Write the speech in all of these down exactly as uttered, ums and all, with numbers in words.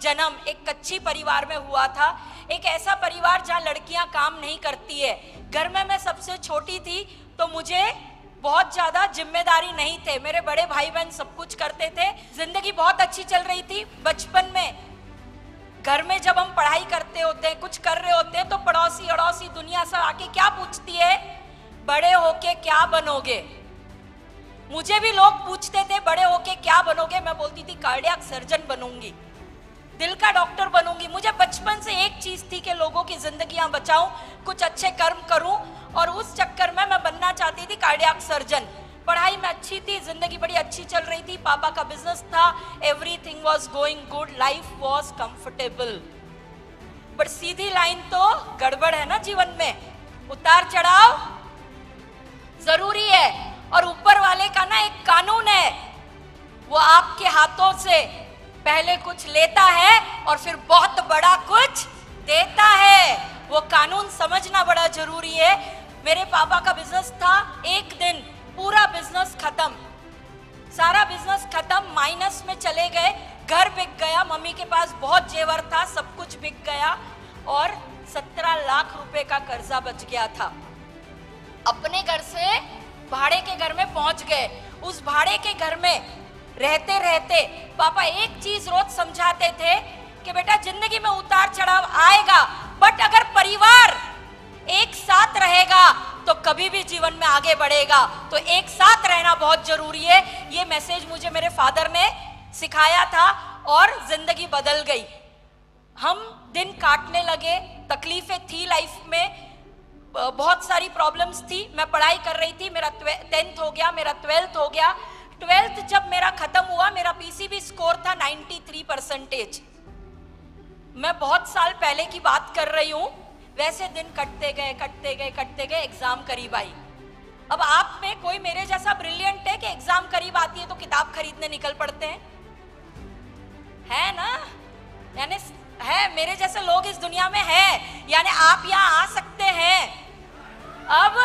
जन्म एक कच्ची परिवार में हुआ था, एक ऐसा परिवार जहाँ लड़कियां काम नहीं करती है। घर में मैं सबसे छोटी थी तो मुझे बहुत ज़्यादा जिम्मेदारी नहीं थे, मेरे बड़े भाई बहन सब कुछ करते थे। जिंदगी बहुत अच्छी चल रही थी। बचपन में घर में जब हम पढ़ाई करते होते हैं, कुछ कर रहे होते हैं, तो पड़ोसी अड़ोसी दुनिया सब आके क्या पूछती है, बड़े होके क्या बनोगे। मुझे भी लोग पूछते थे बड़े होके क्या बनोगे, मैं बोलती थी कार्डियक सर्जन बनूंगी, दिल का डॉक्टर बनूंगी। मुझे बचपन से एक चीज थी कि लोगों की जिंदगियां बचाऊं, कुछ अच्छे कर्म करूं, और उस चक्कर में मैं बनना चाहती थी कार्डियक सर्जन। पढ़ाई में अच्छी थी, जिंदगी बड़ी अच्छी चल रही थी, पापा का बिजनेस था, everything was going good, life was comfortable. But सीधी लाइन तो गड़बड़ है ना जीवन में, उतार चढ़ाव जरूरी है। और ऊपर वाले का ना एक कानून है, वो आपके हाथों से पहले कुछ लेता है और फिर बहुत बड़ा कुछ देता है। वो कानून समझना बड़ा जरूरी है। मेरे पापा का बिजनेस था, एक दिन पूरा बिजनेस खत्म, सारा बिजनेस खत्म, माइनस में चले गए, घर बिक गया, मम्मी के पास बहुत जेवर था, सब कुछ बिक गया और सत्रह लाख रुपए का कर्जा बच गया था। अपने घर से भाड़े के घर में पहुंच गए। उस भाड़े के घर में रहते रहते पापा एक चीज रोज समझाते थे कि बेटा जिंदगी में उतार चढ़ाव आएगा, बट अगर परिवार एक साथ रहेगा तो कभी भी जीवन में आगे बढ़ेगा। तो एक साथ रहना बहुत जरूरी है। ये मैसेज मुझे मेरे फादर ने सिखाया था और जिंदगी बदल गई। हम दिन काटने लगे, तकलीफें थी लाइफ में, बहुत सारी प्रॉब्लम्स थी। मैं पढ़ाई कर रही थी, मेरा टेंथ हो गया, मेरा ट्वेल्थ हो गया। ट्वेल्थ जब मेरा खत्म हुआ, मेरा पीसीबी स्कोर था तिरानवे परसेंटेज। मैं बहुत साल पहले की बात कर रही हूँ। वैसे दिन कटते गए कटते गए कटते गए, एग्जाम करीब आई। अब आप में कोई मेरे जैसा ब्रिलियंट है कि एग्जाम करीब आती है तो किताब खरीदने निकल पड़ते हैं, है ना? यानी है, मेरे जैसे लोग इस दुनिया में है, यानी आप यहाँ आ सकते हैं। अब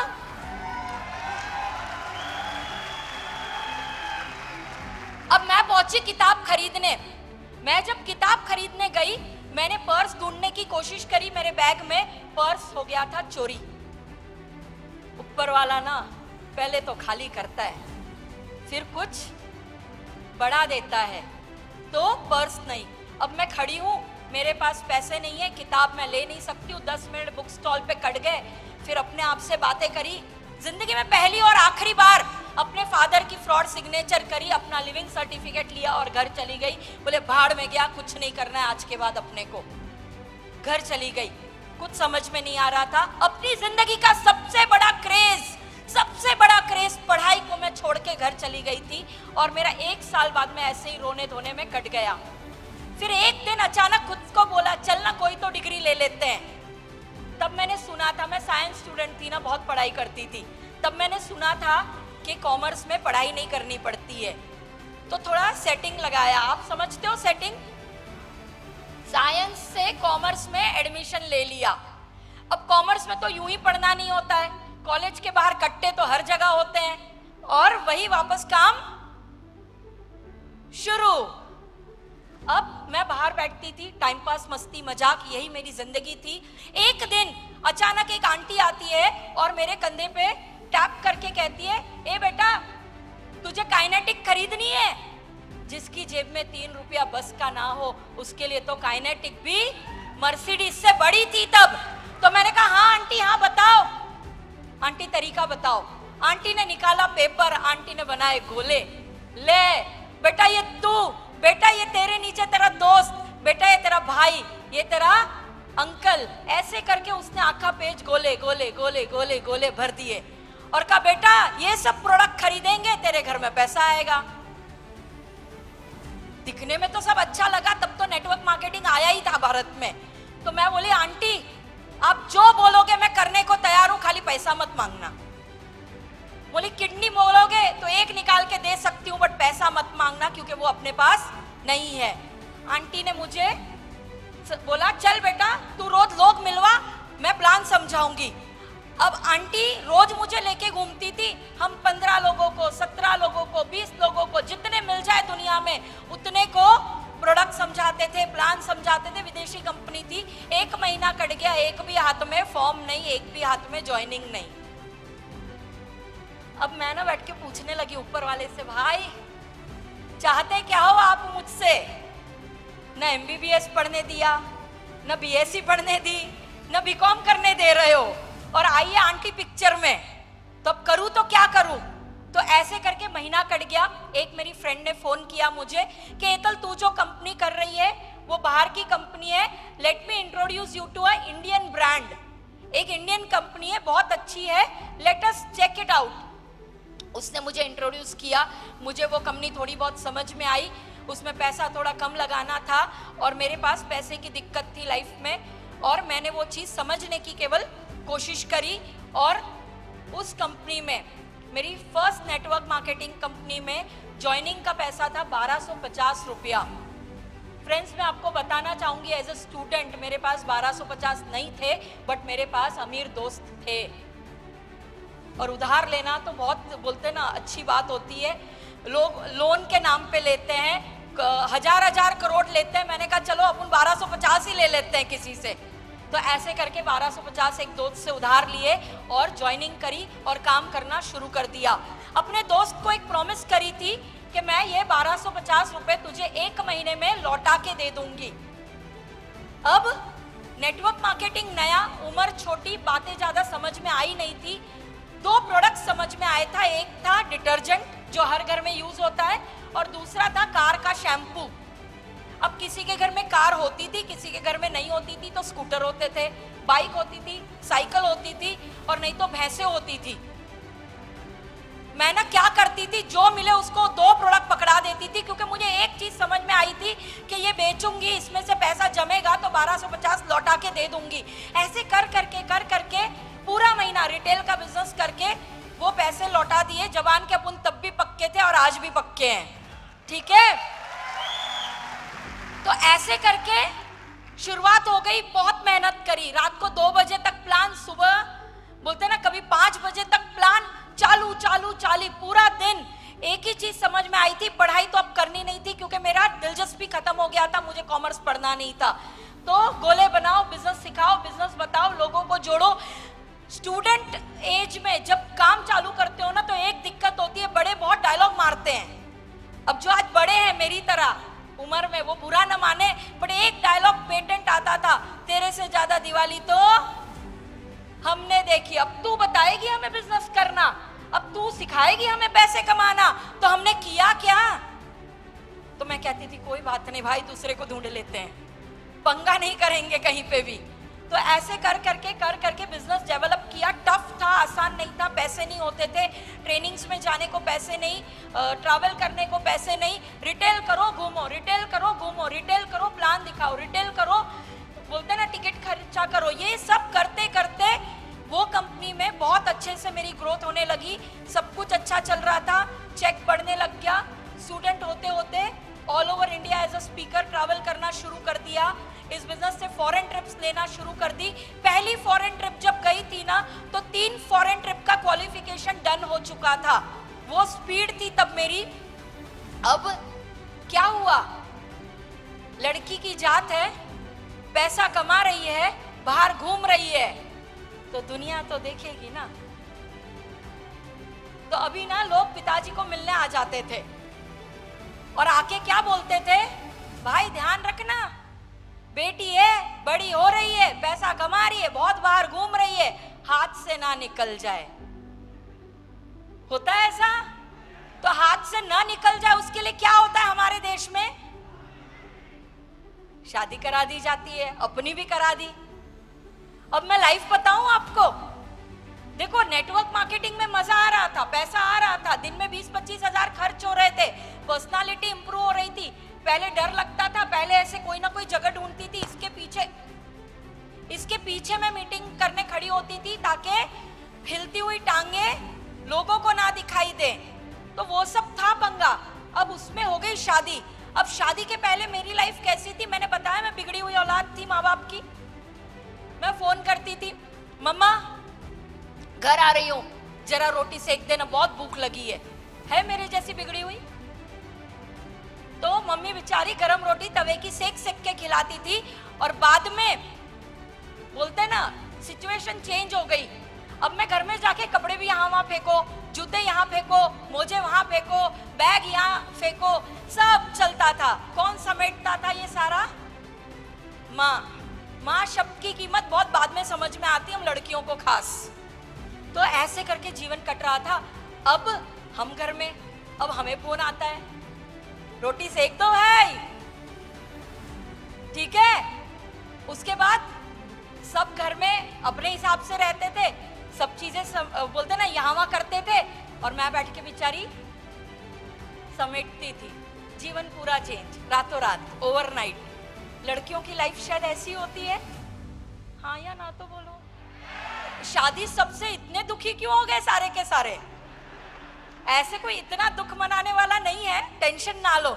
अब मैं पहुंची किताब खरीदने। मैं जब किताब खरीदने गई, मैंने पर्स ढूंढने की कोशिश करी, मेरे बैग में पर्स हो गया था चोरी। ऊपर वाला ना पहले तो खाली करता है, फिर कुछ बढ़ा देता है, तो पर्स नहीं। अब मैं खड़ी हूँ, मेरे पास पैसे नहीं है, किताब मैं ले नहीं सकती हूँ। दस मिनट बुक स्टॉल पे कट गए, फिर अपने आप से बातें करी। जिंदगी में पहली और आखिरी बार अपने फादर की फ्रॉड सिग्नेचर करी, अपना लिविंग सर्टिफिकेट लिया और घर चली गई। बोले भाड़ में गया, कुछ नहीं करना है आज के बाद अपने को। घर चली गई, कुछ समझ में नहीं आ रहा था। अपनी जिंदगी का सबसे बड़ा क्रेज, सबसे बड़ा क्रेज पढ़ाई को मैं छोड़ के घर चली गई थी, और मेरा एक साल बाद में ऐसे ही रोने धोने में कट गया। फिर एक दिन अचानक खुद को बोला चल ना कोई तो डिग्री ले लेते हैं। तब मैंने सुना था, मैं साइंस स्टूडेंट थी ना, बहुत पढ़ाई करती थी, तब मैंने सुना था कि कॉमर्स में पढ़ाई नहीं करनी पड़ती है। तो थोड़ा सेटिंग लगाया, आप समझते हो सेटिंग, साइंस से कॉमर्स में एडमिशन ले लिया। अब कॉमर्स में तो यूं ही पढ़ना नहीं होता है, कॉलेज के बाहर कट्टे तो हर जगह होते हैं, और वही वापस काम शुरू। अब मैं बाहर बैठती थी, टाइम पास, मस्ती मजाक, यही मेरी जिंदगी थी। एक दिन अचानक एक आंटी आती है और मेरे कंधे पे टैप करके कहती है, ए बेटा तुझे काइनेटिक खरीदनी है? जिसकी जेब में तीन रुपया बस का ना हो, उसके लिए तो काइनेटिक भी मर्सिडीज से बड़ी थी तब। तो मैंने कहा हाँ आंटी, हाँ बताओ आंटी, तरीका बताओ। आंटी ने निकाला पेपर, आंटी ने बनाए गोले। ले बेटा ये तू, बेटा ये तेरे नीचे तेरा दोस्त, बेटा ये तेरा भाई, ये तेरा अंकल, ऐसे करके उसने आखा पेज गोले गोले गोले गोले गोले भर दिए और कहा बेटा ये सब प्रोडक्ट खरीदेंगे, तेरे घर में पैसा आएगा। दिखने में तो सब अच्छा लगा, तब तो नेटवर्क मार्केटिंग आया ही था भारत में। तो मैं बोली आंटी आप जो बोलोगे मैं करने को तैयार हूं, खाली पैसा मत मांगना। बोली किडनी बोलोगे तो एक निकाल के दे सकती हूँ, बट पैसा मत मांगना क्योंकि वो अपने पास नहीं है। आंटी ने मुझे बोला चल बेटा तू रोज लोग मिलवा, मैं प्लान समझाऊंगी। अब आंटी रोज मुझे लेके घूमती थी। हम पंद्रह लोगों को, सत्रह लोगों को, बीस लोगों को, जितने मिल जाए दुनिया में उतने को प्रोडक्ट समझाते थे, प्लान समझाते थे, विदेशी कंपनी थी। एक महीना कट गया, एक भी हाथ में फॉर्म नहीं, एक भी हाथ में ज्वाइनिंग नहीं। अब मैं ना बैठ के पूछने लगी ऊपर वाले से, भाई चाहते क्या हो आप मुझसे? न एमबीबीएस पढ़ने दिया, न बीएससी पढ़ने दी, न बीकॉम करने दे रहे हो, और आइए आंटी पिक्चर में। तो अब करूं तो क्या करूं? तो ऐसे करके महीना कट गया। एक मेरी फ्रेंड ने फोन किया मुझे कि हेतल तू जो कंपनी कर रही है वो बाहर की कंपनी है, let me introduce you to a Indian brand. एक इंडियन कंपनी है, बहुत अच्छी है, let us check it out. उसने मुझे इंट्रोड्यूस किया, मुझे वो कंपनी थोड़ी बहुत समझ में आई। उसमें पैसा थोड़ा कम लगाना था और मेरे पास पैसे की दिक्कत थी लाइफ में, और मैंने वो चीज़ समझने की केवल कोशिश करी। और उस कंपनी में, मेरी फर्स्ट नेटवर्क मार्केटिंग कंपनी में ज्वाइनिंग का पैसा था बारह सौ पचास रुपया। फ्रेंड्स, मैं आपको बताना चाहूँगी, एज अ स्टूडेंट मेरे पास बारह सौ पचास नहीं थे, बट मेरे पास अमीर दोस्त थे। और उधार लेना तो बहुत बोलते ना अच्छी बात होती है, लोग लोन के नाम पे लेते हैं, हजार हजार करोड़ लेते हैं। मैंने कहा चलो अपन बारह सौ पचास ही ले लेते हैं किसी से। तो ऐसे करके बारह सौ पचास एक दोस्त से उधार लिए और ज्वाइनिंग करी और काम करना शुरू कर दिया। अपने दोस्त को एक प्रॉमिस करी थी कि मैं ये बारह सौ पचास रुपए तुझे एक महीने में लौटा के दे दूंगी। अब नेटवर्क मार्केटिंग नया, उम्र छोटी, बातें ज्यादा समझ में आई नहीं थी। दो प्रोडक्ट समझ में आया था, एक था डिटर्जेंट जो हर घर में यूज होता है, और दूसरा था कार का शैम्पू। अब किसी के घर में कार होती थी, किसी के घर में नहीं होती थी, तो स्कूटर होते थे, बाइक होती थी, साइकिल होती थी, और नहीं तो भैंसे होती थी। मैं ना क्या करती थी, जो मिले उसको दो प्रोडक्ट पकड़ा देती थी, क्योंकि मुझे एक चीज समझ में आई थी कि ये बेचूंगी, इसमें से पैसा जमेगा तो बारह सौ पचास लौटा के दे दूंगी। ऐसे कर करके कर करके पूरा महीना रिटेल का बिजनेस करके वो पैसे लौटा दिए। जवान के अपन तब भी पक्के थे और आज भी पक्के हैं, ठीक है। तो ऐसे करके शुरुआत हो गई, बहुत मेहनत करी। रात को दो बजे तक प्लान, सुबह बोलते ना कभी पांच बजे तक प्लान, चालू चालू चाली पूरा दिन। एक ही चीज समझ में आई थी, पढ़ाई तो अब करनी नहीं थी क्योंकि मेरा दिलचस्पी खत्म हो गया था, मुझे कॉमर्स पढ़ना नहीं था। तो गोले बनाओ, बिजनेस सिखाओ, बिजनेस बताओ, लोगों को जोड़ो। स्टूडेंट एज में जब काम चालू करते हो ना, तो एक दिक्कत होती है, बड़े बहुत डायलॉग मारते हैं। अब जो आज बड़े हैं मेरी तरह उम्र में, वो बुरा न माने, बट एक डायलॉग पेटेंट आता था, तेरे से ज्यादा दिवाली तो हमने देखी। अब तू बताएगी हमें बिजनेस करना, अब तू सिखाएगी हमें पैसे कमाना, तो हमने किया क्या? तो मैं कहती थी कोई बात नहीं भाई, दूसरे को ढूंढ लेते हैं, पंगा नहीं करेंगे कहीं पे भी। तो ऐसे कर करके कर करके बिजनेस डेवलप किया। टफ था, आसान नहीं था, पैसे नहीं होते थे, ट्रेनिंग्स में जाने को पैसे नहीं, ट्रैवल करने को पैसे नहीं। रिटेल करो घूमो, रिटेल करो घूमो, रिटेल करो प्लान दिखाओ, रिटेल करो, बोलते ना टिकट खर्चा करो। ये सब करते करते वो कंपनी में बहुत अच्छे से मेरी ग्रोथ होने लगी, सब कुछ अच्छा चल रहा था, चेक बढ़ने लग गया। स्टूडेंट होते होते all over India as a speaker travel करना शुरू कर दिया। इस बिजनेस से फॉरेन ट्रिप्स लेना शुरू कर दी। पहली फॉरेन ट्रिप जब गई थी ना, तो तीन फॉरेन ट्रिप का क्वालिफिकेशन डन हो चुका था। वो स्पीड थी तब मेरी। अब क्या हुआ, लड़की की जात है, पैसा कमा रही है, बाहर घूम रही है, तो दुनिया तो देखेगी ना। तो अभी ना लोग पिताजी को मिलने आ जाते थे और आके क्या बोलते थे, भाई ध्यान रखना, बेटी है, बड़ी हो रही है, पैसा कमा रही है, बहुत बाहर घूम रही है, हाथ से ना निकल जाए। होता है ऐसा? तो हाथ से ना निकल जाए उसके लिए क्या होता है हमारे देश में? शादी करा दी जाती है, अपनी भी करा दी। अब मैं लाइफ बताऊं आपको, देखो नेटवर्क मार्केटिंग में मजा आ रहा था, पैसा आ रहा था, दिन में बीस पच्चीस हजार खर्च हो रहे थे, पर्सनालिटी इंप्रूव हो रही थी। पहले डर लगता था, पहले ऐसे कोई ना कोई जगह ढूंढती थी, इसके पीछे इसके पीछे मैं मीटिंग करने खड़ी होती थी ताकि हिलती हुई टांगे लोगों को ना दिखाई दे। तो वो सब था पंगा। अब उसमें हो गई शादी। अब शादी के पहले मेरी लाइफ कैसी थी, मैंने बताया, मैं बिगड़ी हुई औलाद थी माँ बाप की। मैं फोन करती थी, मम्मा घर आ रही हूँ, जरा रोटी सेक देना, बहुत भूख लगी है। है मेरे जैसी बिगड़ी हुई? तो मम्मी मम्मी बेचारी गरम रोटी तवे की सेक सेक के खिलाती थी, और बाद में बोलते ना सिचुएशन चेंज हो गई। अब मैं घर में जाके कपड़े भी यहाँ वहाँ फेंको, जूते यहाँ फेंको, मोजे वहाँ फेंको, बैग यहाँ फेंको, सब चलता था। कौन समेटता था ये सारा? माँ। माँ शब्द की कीमत बहुत बाद में समझ में आती, हम लड़कियों को खास। तो ऐसे करके जीवन कट रहा था। अब हम घर में, अब हमें फोन आता है, रोटी सेक दो भाई, ठीक है। उसके बाद सब घर में अपने हिसाब से रहते थे, सब चीजें सब, बोलते ना यहाँ वहाँ करते थे, और मैं बैठ के बेचारी समेटती थी। जीवन पूरा चेंज, रातों रात, ओवरनाइट। लड़कियों की लाइफ शायद ऐसी होती है, हाँ या ना तो बोलो। शादी सबसे इतने दुखी क्यों हो गए सारे के सारे? ऐसे कोई इतना दुख मनाने वाला नहीं है, टेंशन ना लो।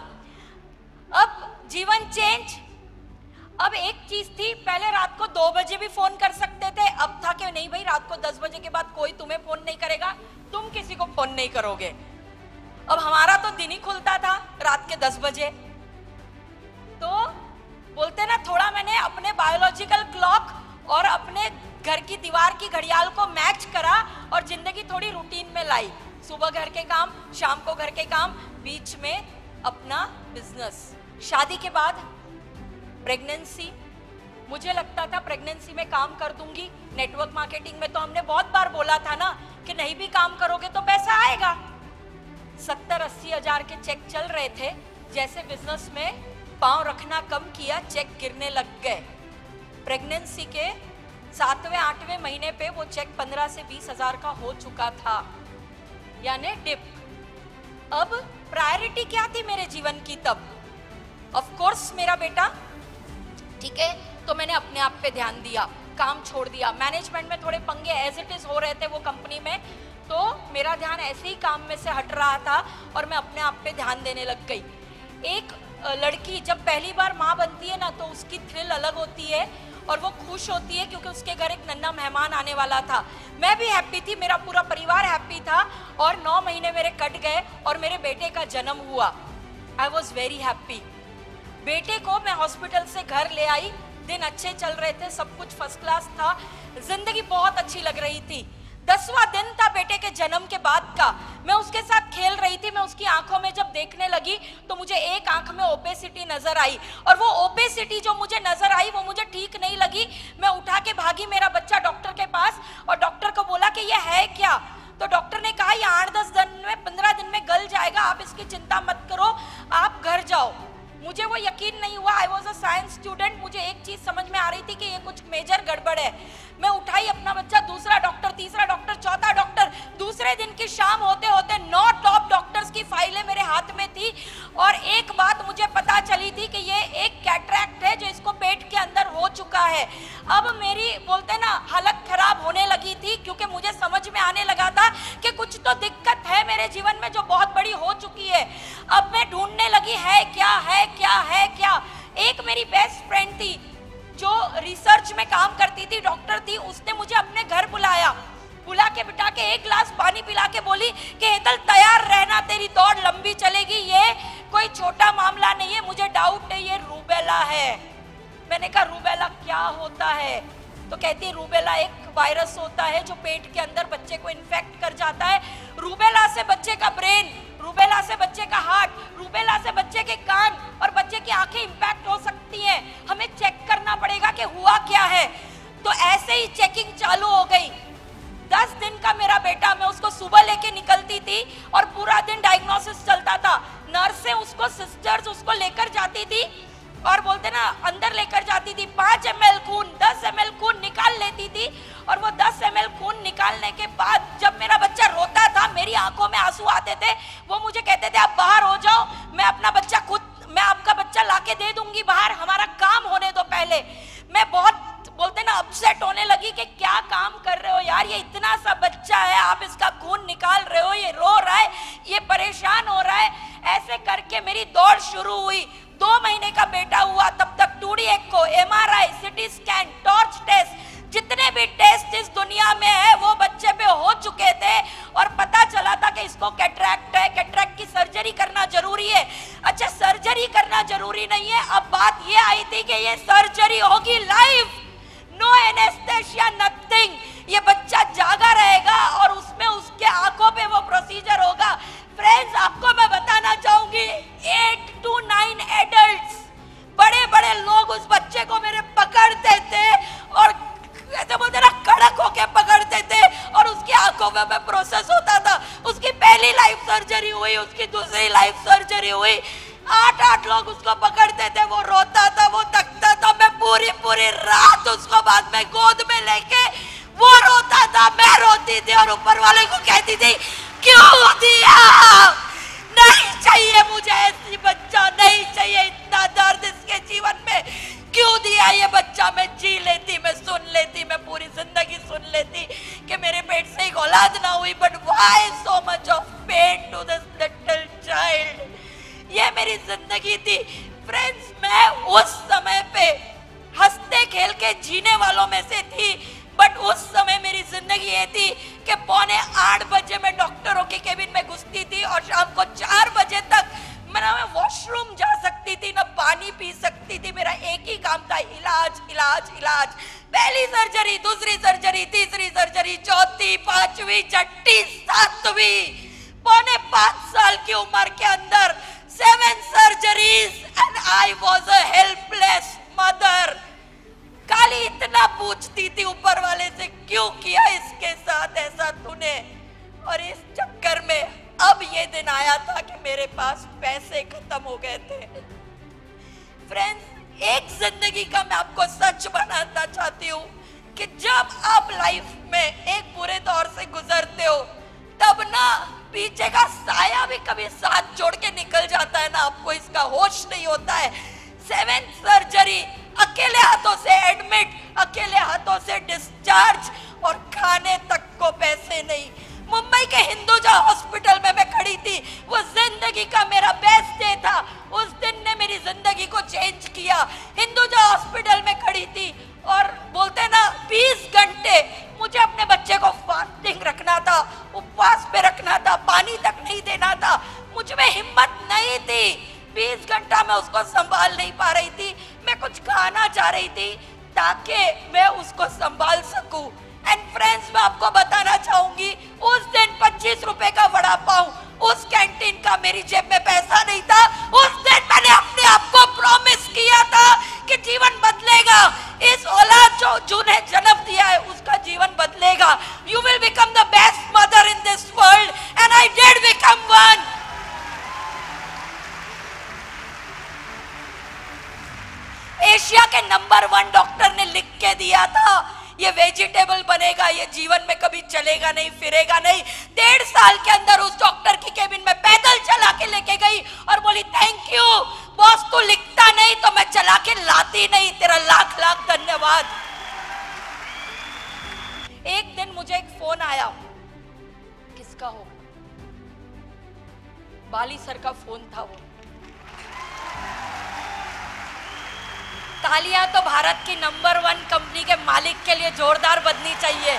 अब जीवन चेंज। अब एक चीज थी, पहले रात को दो बजे भी फोन कर सकते थे, अब था कि नहीं भाई रात को दस बजे के बाद कोई तुम्हें फोन नहीं करेगा, तुम किसी को फोन नहीं करोगे। अब हमारा तो दिन ही खुलता था रात के दस बजे। तो बोलते ना थोड़ा मैंने अपने बायोलॉजिकल क्लॉक और अपने घर की दीवार की घड़ियाल को मैच करा और जिंदगी थोड़ी रूटीन में लाई। सुबह घर के काम, शाम को घर के काम, बीच में अपना बिजनेस। शादी के बाद प्रेगनेंसी, मुझे लगता था प्रेगनेंसी में काम कर दूंगी। नेटवर्क मार्केटिंग में तो हमने बहुत बार बोला था ना कि नहीं भी काम करोगे तो पैसा आएगा। सत्तर अस्सी हजार के चेक चल रहे थे, जैसे बिजनेस में पांव रखना कम किया, चेक गिरने लग गए। प्रेगनेंसी के सातवें आठवें महीने पे वो चेक पंद्रह से बीस हजार का हो चुका था, यानी डिप। अब प्रायोरिटी क्या थी मेरे जीवन की तब? ऑफ कोर्स मेरा बेटा, ठीक है। तो मैंने अपने आप पे ध्यान दिया, काम छोड़ दिया। मैनेजमेंट में थोड़े पंगे एज इट इज हो रहे थे वो कंपनी में, तो मेरा ध्यान ऐसे ही काम में से हट रहा था और मैं अपने आप पे ध्यान देने लग गई। एक लड़की जब पहली बार माँ बनती है ना, तो उसकी थ्रिल अलग होती है और वो खुश होती है क्योंकि उसके घर एक नन्हा मेहमान आने वाला था। मैं भी हैप्पी थी, मेरा पूरा परिवार हैप्पी था, और नौ महीने मेरे कट गए और मेरे बेटे का जन्म हुआ। I was very happy. बेटे को मैं हॉस्पिटल से घर ले आई, दिन अच्छे चल रहे थे, सब कुछ फर्स्ट क्लास था, जिंदगी बहुत अच्छी लग रही थी। दसवां दिन था बेटे के जन्म के बाद का। मैं उसके साथ खेल रही थी, मैं उसकी आंखों में जब देखने लगी तो मुझे एक आंख में ओपेसिटी नजर आई, और वो ओपेसिटी जो मुझे नजर आई वो मुझे ठीक नहीं लगी। मैं उठा के भागी मेरा बच्चा डॉक्टर के पास, और डॉक्टर को बोला कि ये है क्या? तो डॉक्टर ने कहा ये आठ दस दिन में, पंद्रह दिन में गल जाएगा, आप इसकी चिंता मत करो, आप घर जाओ। मुझे वो यकीन नहीं हुआ। I was a science student, मुझे एक चीज समझ में आ रही थी कि ये कुछ मेजर गड़बड़ है। मैं उठाई अपना बच्चा, दूसरा डॉक्टर, तीसरा डॉक्टर, चौथा डॉक्टर। दूसरे दिन की शाम होते होते नौ टॉप डॉक्टर्स की फाइलें मेरे हाथ में थी, और एक बात मुझे पता चली थी कि ये एक कैटरैक्ट है जो इसको पेट के अंदर हो चुका है। अब मेरी बोलते ना हालत खराब होने लगी थी, क्योंकि मुझे समझ में आने लगा था कि कुछ तो दिक्कत है मेरे जीवन में जो बहुत बड़ी हो चुकी है। अब मैं ढूंढने लगी है क्या है क्या है क्या। एक मेरी बेस्ट फ्रेंड थी जो रिसर्च में काम करती थी, डॉक्टर थी, उसने मुझे अपने घर बुलाया। बुला के बिठा के एक गिलास पानी पिला के बोली कि हेतल तैयार रहना, तेरी दौड़ लंबी चलेगी, ये कोई छोटा मामला नहीं है, मुझे डाउट है ये रूबेला है। मैंने कहा रूबेला क्या होता है? तो कहती है रूबेला एक वायरस होता है जो पेट के अंदर बच्चे को इन्फेक्ट कर जाता है। रूबेला से बच्चे का ब्रेन, रूबेला से बच्चे का हार्ट, रूबेला से बच्चे के कान और बच्चे की आंखें इंपैक्ट हो सकती हैं। हमें चेक करना पड़ेगा कि हुआ क्या है। तो ऐसे ही चेकिंग चालू हो गई। दस दिन का मेरा बेटा, मैं उसको सुबह लेके निकलती थी और पूरा दिन डायग्नोसिस चलता था। नर्सें उसको, सिस्टर्स उसको लेकर जाती थी और बोलते ना अंदर लेकर जाती थी। पांच एम एल खून, दस एम एल खून निकाल लेती थी, और वो दस एम एल खून निकालने के बाद जब मेरा बच्चा रोता था, मेरी आंखों में आंसू आते थे, वो मुझे कहते थे आप बाहर हो जाओ, मैं अपना बच्चा खुद, मैं आपका बच्चा लाके दे दूंगी बाहर, हमारा काम होने दो पहले। मैं बहुत बोलते ना अपसेट होने लगी कि क्या काम कर रहे हो यार, ये इतना सा बच्चा है, आप इसका खून निकाल रहे हो, ये रो रहा है, ये परेशान हो रहा है। ऐसे करके मेरी दौड़ शुरू हुई। दो महीने का बेटा हुआ तब तक two D echo, M R I, CT scan, torch test, जितने भी टेस्ट इस दुनिया में है वो बच्चे पे हो चुके थे, और पता चला था कि इसको कैटरैक्ट है, कैटरैक्ट की सर्जरी करना जरूरी है। अच्छा, सर्जरी सर्जरी करना जरूरी नहीं है। अब बात ये आई थी कि ये सर्जरी होगी लाइव, नो एनेस्थेशिया, नथिंग। ये बच्चा जागा रहेगा और उसमें उसके आंखों पे वो प्रोसीजर होगा। फ्रेंड्स, आपको मैं बताना चाहूंगी, एट टू नाइन एडल्ट्स, बड़े बड़े लोग उस बच्चे को मेरे पकड़ते थे और ऐसे बोलते ना कड़क होके पकड़ते थे और उसकी आंखों में, में प्रोसेस होता था। उसकी पहली लाइफ सर्जरी हुई, उसकी दूसरी लाइफ सर्जरी हुई, आठ आठ लोग उसको पकड़ते थे, वो रोता था, वो तकता था, मैं पूरी पूरी रात उसको बाद में गोद में लेके, वो रोता था, मैं रोती थी और ऊपर वाले को कहती थी क्यों दिया, नहीं चाहिए मुझे ऐसी बच्चा, नहीं चाहिए इतना दर्द इसके जीवन में, क्यों दिया ये बच्चा। मैं जी लेती, मैं सुन लेती, मैं पूरी जिंदगी सुन लेती कि मेरे पेट से एक औलाद ना हुई, but why so much of pain to this little child. ये मेरी जिंदगी थी। फ्रेंड्स, मैं उस समय पे हंसते खेल के जीने वालों में से थी, बट उस समय मेरी जिंदगी ये थी कि पौने आठ बजे मैं डॉक्टरों के केबिन में घुसती थी और शाम को चार बजे तक मैं वॉशरूम जा सकती थी, ना पानी पी सकती थी। मेरा एक ही काम था, इलाज इलाज इलाज। पहली सर्जरी, दूसरी सर्जरी, तीसरी सर्जरी, चौथी, पांचवी, छठी, सातवीं, पौने पांच साल की उम्र के अंदर seven surgeries and I was a helpless mother. काली इतना पूछती थी ऊपर वाले से, क्यों किया इसके साथ ऐसा तूने। और इस चक्कर में अब ये दिन आया था कि मेरे पास पैसे खत्म हो गए थे। फ्रेंड्स, एक जिंदगी का मैं आपको सच बनाना चाहती हूँ कि जब आप लाइफ में एक बुरे दौर से गुजरते हो, तब ना पीछे का साया भी कभी साथ छोड़ के निकल जाता है ना, आपको इसका होश नहीं होता है। सेवन सर्जरी, अकेले हाथों से एडमिट, अकेले हाथों से डिस्चार्ज और खाने तक को पैसे नहीं। मुंबई के हिंदुजा हॉस्पिटल में मैं खड़ी थी, वो जिंदगी का मेरा बेस्ट डे था। उस दिन ने मेरी जिंदगी को चेंज किया। हिंदुजा हॉस्पिटल में खड़ी थी और बोलते ना बीस घंटे मुझे अपने बच्चे को फास्टिंग रखना था, उपवास पे रखना था, पानी तक नहीं देना था। मुझ में हिम्मत नहीं थी, बीस घंटा मैं उसको संभाल नहीं पा रही थी। मैं कुछ खाना चाह रही थी ताकि मैं उसको संभाल सकूं। एंड फ्रेंड्स, मैं आपको बताना चाहूंगी, उस दिन पच्चीस रुपए का वड़ा पाव, उस कैंटीन का मेरी जेब में पैसा नहीं था। उस दिन मैंने अपने आप को प्रॉमिस किया था कि जीवन बदलेगा। इस औलाद जो जिन्हें जन्म दिया है उसका जीवन बदलेगा। You will become the best mother in this world and I did become one. Asia के नंबर वन डॉक्टर ने लिख के दिया था, ये वेजिटेबल बनेगा, ये जीवन में कभी चलेगा नहीं, फिरेगा नहीं। डेढ़ साल के अंदर उस डॉक्टर की केबिन में पैदल चला के लेके गई और बोली थैंक यू बॉस, तू लिखता नहीं तो मैं चला के लाती नहीं, तेरा लाख लाख धन्यवाद। एक दिन मुझे एक फोन आया, किसका होगा, बाली सर का फोन था वो। तालियां तो भारत की नंबर वन कंपनी के मालिक के लिए जोरदार बजनी चाहिए।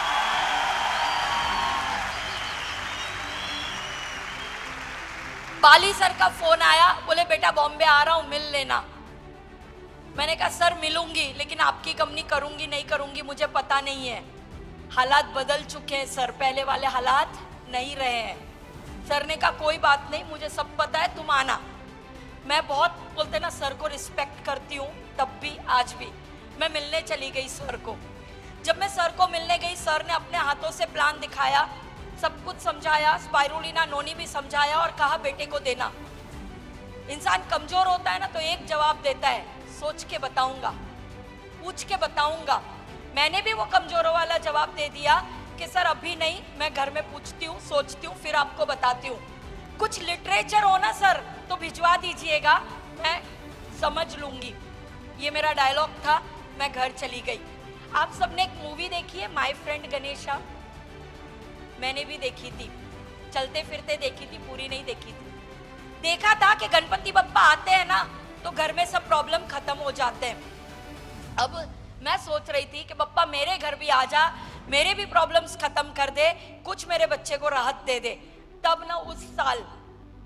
बाली सर का फोन आया, बोले बेटा बॉम्बे आ रहा हूं, मिल लेना। मैंने कहा सर मिलूंगी, लेकिन आपकी कंपनी करूंगी नहीं करूंगी मुझे पता नहीं है, हालात बदल चुके हैं सर, पहले वाले हालात नहीं रहे हैं। सर ने कहा कोई बात नहीं, मुझे सब पता है, तुम आना। मैं बहुत बोलते ना सर को रिस्पेक्ट करती हूँ, तब भी आज भी मैं मिलने चली गई सर को। जब मैं सर को मिलने गई, सर ने अपने हाथों से प्लान दिखाया, सब कुछ समझाया, स्पाइरुलिना नोनी भी समझाया और कहा बेटे को देना। इंसान कमजोर होता है ना तो एक जवाब देता है, सोच के बताऊंगा, पूछ के बताऊंगा। मैंने भी वो कमजोरों वाला जवाब दे दिया कि सर अभी नहीं, मैं घर में पूछती हूँ, सोचती हूँ, फिर आपको बताती हूँ। कुछ लिटरेचर हो ना सर तो भिजवा दीजिएगा, मैं समझ लूंगी। ये मेरा डायलॉग था। मैं घर चली गई। आप सबने एक मूवी देखी है माय फ्रेंड गणेशा? मैंने भी देखी थी, चलते फिरते देखी थी, पूरी नहीं देखी थी। देखा था कि गणपति बप्पा आते हैं ना तो घर में सब प्रॉब्लम खत्म हो जाते हैं। अब मैं सोच रही थी कि बप्पा मेरे घर भी आ जा, मेरे भी प्रॉब्लम्स खत्म कर दे, कुछ मेरे बच्चे को राहत दे दे। तब ना उस साल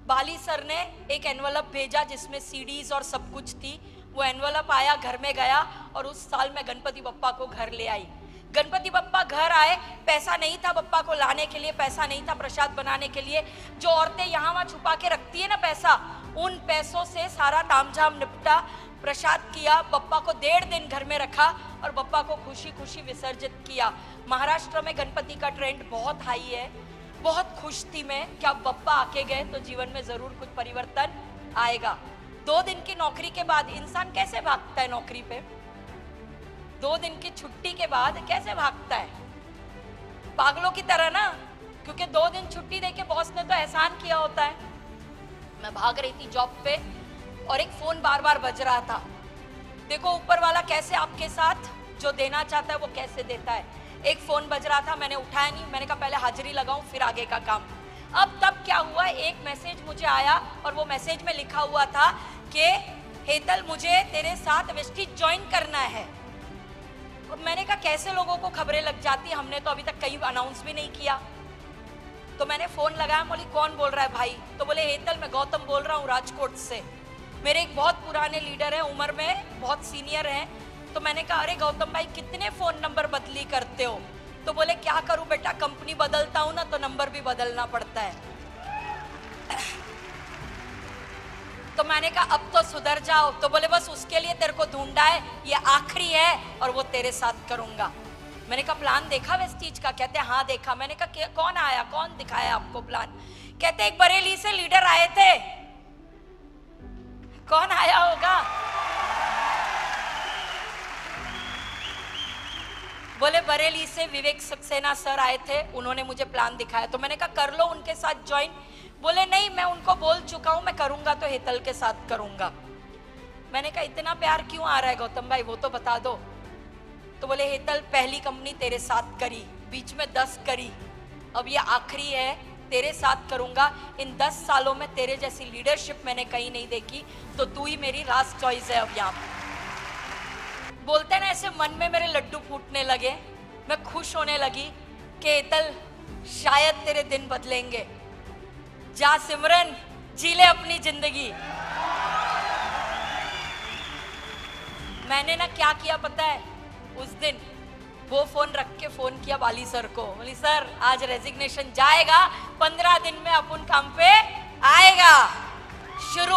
बाली सर ने एक एनवलप भेजा जिसमें सीडीज और सब कुछ थी। वो एनवलप आया, घर में गया और उस साल मैं गणपति बप्पा को घर ले आई। गणपति बप्पा घर आए, पैसा नहीं था बप्पा को लाने के लिए, पैसा नहीं था प्रसाद बनाने के लिए। जो औरतें यहाँ वहाँ छुपा के रखती है ना पैसा, उन पैसों से सारा तामझाम निपटा, प्रसाद किया, बप्पा को डेढ़ दिन घर में रखा और बप्पा को खुशी खुशी विसर्जित किया। महाराष्ट्र में गणपति का ट्रेंड बहुत हाई है। बहुत खुश थी मैं कि अब बप्पा आके गए तो जीवन में जरूर कुछ परिवर्तन आएगा। दो दिन की नौकरी के बाद इंसान कैसे भागता है नौकरी पे? दो दिन की छुट्टी के बाद कैसे भागता है? पागलों की तरह ना, क्योंकि दो दिन छुट्टी देके बॉस ने तो एहसान किया होता है। मैं भाग रही थी जॉब पे और एक फोन बार बार बज रहा था। देखो ऊपर वाला कैसे आपके साथ जो देना चाहता है वो कैसे देता है। एक फोन बज रहा था, मैंने उठाया नहीं, मैंने कहा पहले हाजिरी लगाऊं फिर आगे का काम। अब तब क्या हुआ, एक मैसेज मुझे आया और वो मैसेज में लिखा हुआ था कि हेतल मुझे तेरे साथ वेस्टिज ज्वाइन करना है। और मैंने कहा कैसे लोगों को खबरें लग जाती, हमने तो अभी तक कहीं अनाउंस भी नहीं किया। तो मैंने फोन लगाया, बोली कौन बोल रहा है भाई? तो बोले हेतल मैं गौतम बोल रहा हूँ राजकोट से। मेरे एक बहुत पुराने लीडर हैं, उम्र में बहुत सीनियर हैं। तो मैंने कहा अरे गौतम भाई कितने फोन नंबर बदली करते हो? तो बोले क्या करूं बेटा, कंपनी बदलता हूं ना तो नंबर भी बदलना पड़ता है। तो मैंने कहा अब तो सुधर जाओ। तो बोले बस उसके लिए तेरे को ढूंढा है, ये आखिरी है और वो तेरे साथ करूंगा। मैंने कहा प्लान देखा वेस्टीज का? कहते हाँ देखा। मैंने कहा कौन आया, कौन दिखाया आपको प्लान? कहते एक बरेली से लीडर आए थे। कौन आया होगा? बोले बरेली से विवेक सक्सेना सर आए थे, उन्होंने मुझे प्लान दिखाया। तो मैंने कहा कर लो उनके साथ ज्वाइन। बोले नहीं मैं उनको बोल चुका हूं, मैं करूंगा तो हेतल के साथ करूंगा। मैंने कहा इतना प्यार क्यों आ रहा है गौतम भाई, वो तो बता दो। तो बोले हेतल पहली कंपनी तेरे साथ करी, बीच में दस करी, अब ये आखिरी है, तेरे साथ करूंगा। इन दस सालों में तेरे जैसी लीडरशिप मैंने कहीं नहीं देखी, तो तू ही मेरी लास्ट चॉइस है अब यहाँ। बोलते ना ऐसे मन में मेरे लड्डू फूटने लगे, मैं खुश होने लगी कि हेतल शायद तेरे दिन बदलेंगे। जा सिमरन जी ले अपनी जिंदगी। मैंने ना क्या किया पता है, उस दिन वो फोन रख के फोन किया बाली सर को। बोली सर आज रेजिग्नेशन जाएगा, पंद्रह दिन में अपन काम पे आएगा। शुरू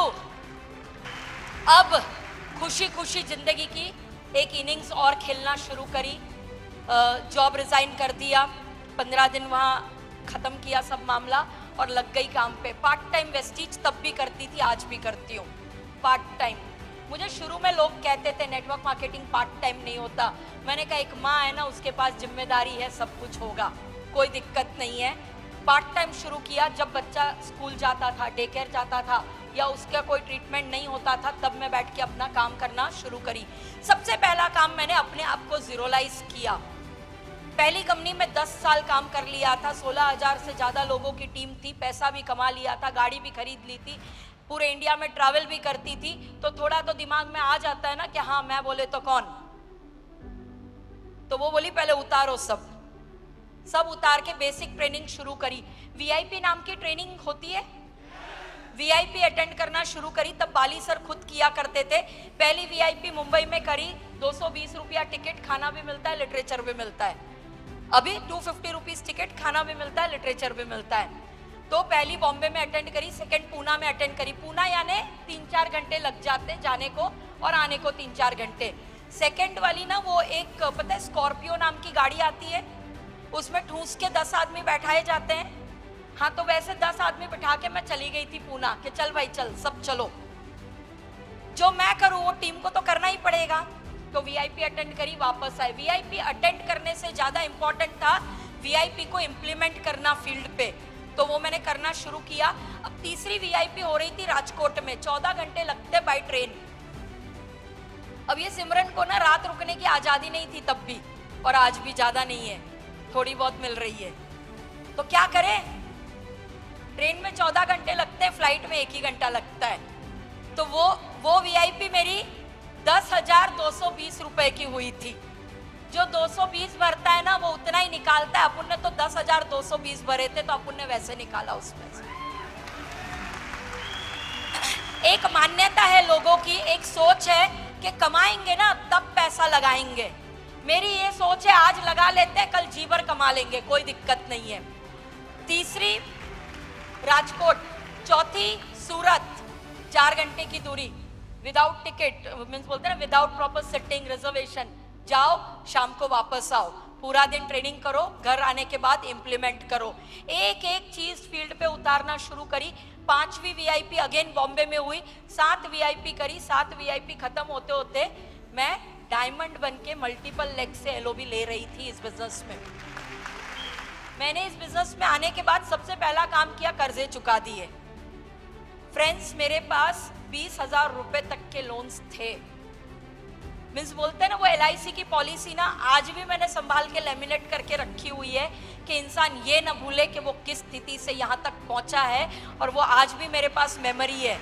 अब खुशी खुशी जिंदगी की एक इनिंग्स और खेलना शुरू करी। जॉब रिजाइन कर दिया, पंद्रह दिन वहाँ खत्म किया सब मामला और लग गई काम पे। पार्ट टाइम वेस्टीज तब भी करती थी, आज भी करती हूँ पार्ट टाइम। मुझे शुरू में लोग कहते थे नेटवर्क मार्केटिंग पार्ट टाइम नहीं होता। मैंने कहा एक माँ है ना, उसके पास जिम्मेदारी है, सब कुछ होगा, कोई दिक्कत नहीं है। पार्ट टाइम शुरू किया जब बच्चा स्कूल जाता था, डे केयर जाता था या उसका कोई ट्रीटमेंट नहीं होता था, तब मैं बैठ के अपना काम करना शुरू करी। सबसे पहला काम मैंने अपने आप को जीरोलाइज किया। पहली कंपनी में दस साल काम कर लिया था, सोलह हजार से ज़्यादा लोगों की टीम थी, पैसा भी कमा लिया था, गाड़ी भी खरीद ली थी, पूरे इंडिया में ट्रैवल भी करती थी। तो थोड़ा तो दिमाग में आ जाता है ना कि हाँ मैं बोले तो कौन। तो वो बोली पहले उतारो सब सब उतार के बेसिक ट्रेनिंग शुरू करी। वीआईपी नाम की ट्रेनिंग होती है, वीआईपी अटेंड करना शुरू करी। तब बाली सर खुद किया करते थे। पहली वीआईपी मुंबई में करी, दो सौ बीस रुपया टिकट, खाना भी मिलता है, लिटरेचर भी मिलता है। अभी टू फिफ्टी रुपीज टिकट, खाना भी मिलता है, लिटरेचर भी मिलता है। तो पहली बॉम्बे में अटेंड करी, सेकंड पूना में अटेंड करी। पूना यानी तीन चार घंटे लग जाते जाने को और आने को तीन चार घंटे। सेकंड वाली ना वो एक पता है स्कॉर्पियो नाम की गाड़ी आती है, उसमें ठूस के दस आदमी बैठाए जाते हैं। हाँ तो वैसे दस आदमी बैठा के मैं चली गई थी पूना कि चल भाई चल सब चलो, जो मैं करूँ वो टीम को तो करना ही पड़ेगा। तो वीआईपी अटेंड करी, वापस आए। वीआईपी अटेंड करने से ज्यादा इंपॉर्टेंट था वीआईपी को इम्प्लीमेंट करना फील्ड पे, तो वो मैंने करना शुरू किया। अब तीसरी वीआईपी हो रही थी राजकोट में, चौदह घंटे लगते बाय ट्रेन। अब ये सिमरन को ना रात रुकने की आजादी नहीं थी तब भी, और आज भी ज्यादा नहीं है, थोड़ी बहुत मिल रही है। तो क्या करें, ट्रेन में चौदह घंटे लगते हैं, फ्लाइट में एक ही घंटा लगता है। तो वो वो वीआईपी मेरी दस हजार दो सौ बीस रुपए की हुई थी। जो दो सौ बीस भरता है ना वो उतना ही निकालता है। अपन ने तो दस हजार दो सौ बीस भरे थे, तो अपन ने वैसे निकाला उसमें से। एक मान्यता है लोगों की, एक सोच है कि कमाएंगे ना तब पैसा लगाएंगे। मेरी ये सोच है आज लगा लेते हैं, कल जी भर कमा लेंगे, कोई दिक्कत नहीं है। तीसरी राजकोट, चौथी सूरत, चार घंटे की दूरी, विदाउट टिकट, मीन्स बोलते हैं ना विदाउट प्रॉपर सिटिंग रिजर्वेशन, जाओ शाम को वापस आओ, पूरा दिन ट्रेनिंग करो, घर आने के बाद इम्प्लीमेंट करो। एक एक चीज फील्ड पे उतारना शुरू करी। पांचवी वीआईपी अगेन बॉम्बे में हुई, सात वीआईपी करी, सात वीआईपी खत्म होते होते मैं डायमंड बन के मल्टीपल लेग से एलओबी ले रही थी इस बिजनेस में। मैंने इस बिजनेस में आने के बाद सबसे पहला काम किया, कर्जे चुका दिए। फ्रेंड्स, मेरे पास बीस हजार रुपए तक के लोन्स थे। मीन्स बोलते हैं ना वो एल आई सी की पॉलिसी ना आज भी मैंने संभाल के लेमिनेट करके रखी हुई है कि इंसान ये ना भूले कि वो किस स्थिति से यहाँ तक पहुंचा है, और वो आज भी मेरे पास मेमोरी है।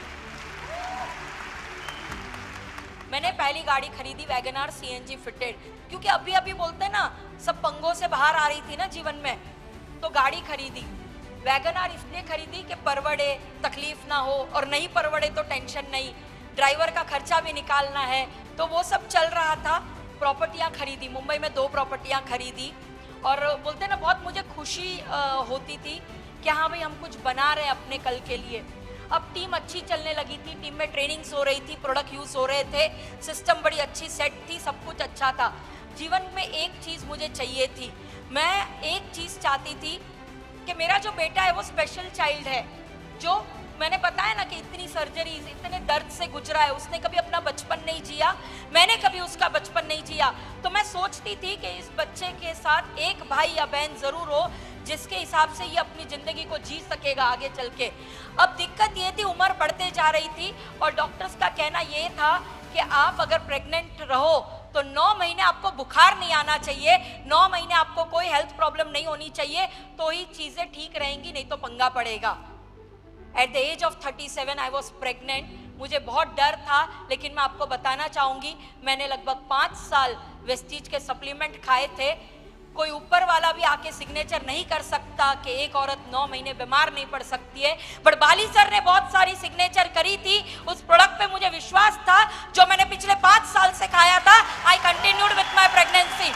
मैंने पहली गाड़ी खरीदी वैगन आर सीएनजी फिटेड, क्योंकि अभी अभी बोलते हैं ना सब पंगों से बाहर आ रही थी ना जीवन में, तो गाड़ी खरीदी। वैगन आर इसलिए खरीदी कि परवड़े, तकलीफ ना हो, और नहीं परवड़े तो टेंशन नहीं, ड्राइवर का खर्चा भी निकालना है, तो वो सब चल रहा था। प्रॉपर्टियां खरीदी, मुंबई में दो प्रॉपर्टियां खरीदी, और बोलते ना बहुत मुझे खुशी आ, होती थी कि हाँ भाई हम कुछ बना रहे हैं अपने कल के लिए। अब टीम अच्छी चलने लगी थी, टीम में ट्रेनिंग्स हो रही थी, प्रोडक्ट यूज हो रहे थे, सिस्टम बड़ी अच्छी सेट थी, सब कुछ अच्छा था। जीवन में एक चीज मुझे चाहिए थी, मैं एक चीज चाहती थी कि मेरा जो बेटा है वो स्पेशल चाइल्ड है, जो मैंने बताया ना कि इतनी सर्जरीज, इतने दर्द से गुजरा है, उसने कभी अपना बचपन नहीं जिया, मैंने कभी उसका बचपन नहीं जिया। तो मैं सोचती थी कि इस बच्चे के साथ एक भाई या बहन जरूर हो जिसके हिसाब से ये अपनी जिंदगी को जी सकेगा आगे चल के। अब दिक्कत ये थी, उम्र बढ़ते जा रही थी, और डॉक्टर्स का कहना ये था कि आप अगर प्रेग्नेंट रहो तो नौ महीने आपको बुखार नहीं आना चाहिए, नौ महीने आपको कोई हेल्थ प्रॉब्लम नहीं होनी चाहिए, तो ही चीजें ठीक रहेंगी, नहीं तो पंगा पड़ेगा। At the age of thirty seven I was pregnant. मुझे बहुत डर था, लेकिन मैं आपको बताना चाहूंगी मैंने लगभग पाँच साल वेस्टीज के सप्लीमेंट खाए थे। कोई ऊपर वाला भी आके सिग्नेचर नहीं कर सकता कि एक औरत नौ महीने बीमार नहीं पड़ सकती है, बट बाली सर ने बहुत सारी सिग्नेचर करी थी। उस प्रोडक्ट पे मुझे विश्वास था जो मैंने पिछले पाँच साल से खाया था। I continued with my pregnancy.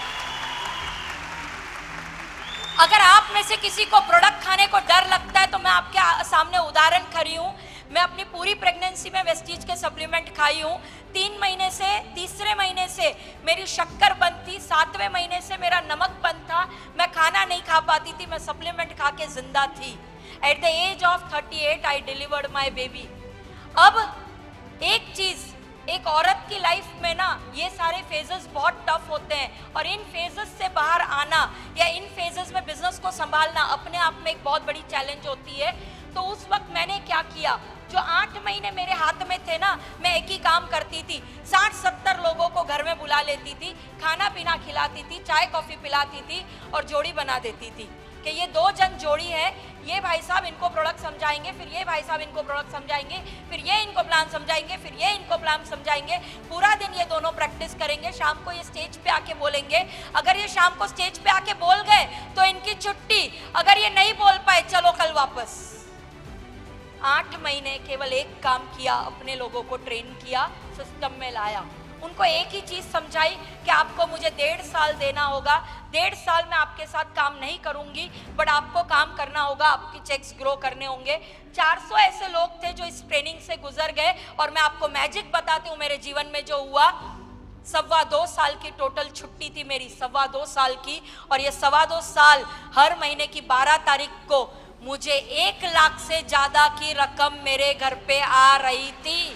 अगर आप में से किसी को प्रोडक्ट खाने को डर लगता है तो मैं आपके सामने उदाहरण खड़ी हूँ। मैं अपनी पूरी प्रेगनेंसी में वेस्टीज के सप्लीमेंट खाई हूँ। तीन महीने से, तीसरे महीने से मेरी शक्कर बंद थी, सातवें महीने से मेरा नमक बंद था, मैं खाना नहीं खा पाती थी, मैं सप्लीमेंट खा के जिंदा थी। At the age of thirty eight I delivered my baby. अब एक चीज, एक औरत की लाइफ में ना ये सारे फेजेस बहुत टफ होते हैं, और इन फेजेस से बाहर आना या इन फेजेस में बिजनेस को संभालना अपने आप में एक बहुत बड़ी चैलेंज होती है। तो उस वक्त मैंने क्या किया, जो आठ महीने मेरे हाथ में थे ना, मैं एक ही काम करती थी, साठ सत्तर लोगों को घर में बुला लेती थी, खाना पीना खिलाती थी, चाय कॉफी पिलाती थी, और जोड़ी बना देती थी कि ये दो जन जोड़ी है, ये भाई साहब इनको प्रोडक्ट समझाएंगे, फिर ये भाई साहब इनको प्रोडक्ट समझाएंगे, फिर ये इनको प्लान समझाएंगे, फिर ये इनको प्लान समझाएंगे। पूरा दिन ये दोनों प्रैक्टिस करेंगे, शाम को ये स्टेज पे आके बोलेंगे। अगर ये शाम को स्टेज पे आके बोल गए तो इनकी छुट्टी, अगर ये नहीं बोल पाए चलो कल वापस। आठ महीने केवल एक काम किया, अपने लोगों को ट्रेन किया, सिस्टम में लाया, उनको एक ही चीज समझाई कि आपको मुझे डेढ़ साल देना होगा, डेढ़ साल में आपके साथ काम नहीं करूंगी, बट आपको काम करना होगा, आपकी चेक्स ग्रो करने होंगे। चार सौ ऐसे लोग थे जो इस ट्रेनिंग से गुजर गए, और मैं आपको मैजिक बताती हूँ मेरे जीवन में जो हुआ। सवा दो साल की टोटल छुट्टी थी मेरी, सवा दो साल की, और ये सवा दो साल हर महीने की बारह तारीख को मुझे एक लाख से ज्यादा की रकम मेरे घर पे आ रही थी।